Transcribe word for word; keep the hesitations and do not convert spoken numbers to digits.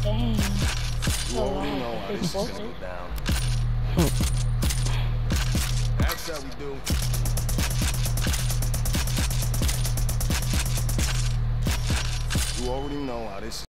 Dang. You already know how this is gonna go down. That's how we do. You already know how this